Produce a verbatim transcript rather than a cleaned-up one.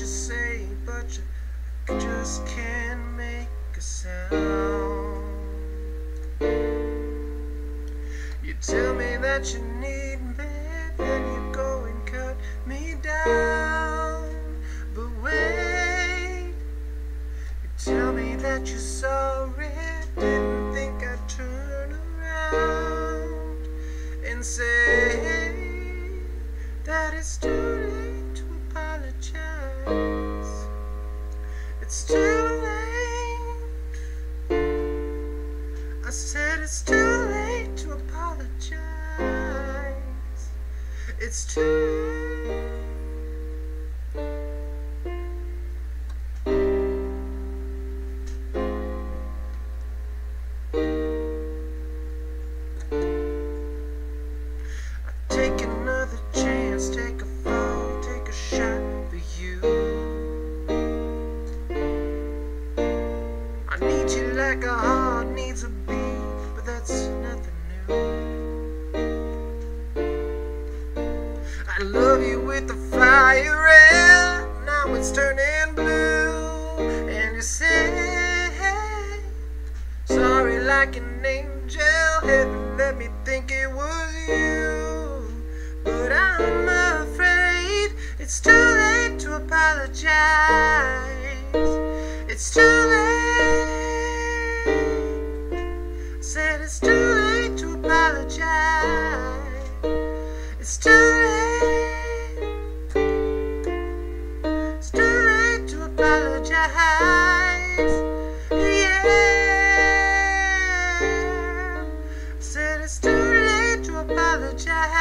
you say, but you just can't make a sound. You tell me that you need me, then you go and cut me down. But wait, you tell me that you're sorry, didn't think I'd turn around and say that it's too late to apologize. It's too late. I said it's too late to apologize. It's too late. Take another chance, take a fall, take a shot for you. I need you like a heart needs a beat, but that's nothing new. I love you with the fire red, now it's turning blue. And you say, sorry like an angel, heaven let me think it was you. But I'm afraid it's too late to apologize. It's too late. I said it's too late to apologize. It's too late. It's too late to apologize. Yeah. I said it's too late to apologize.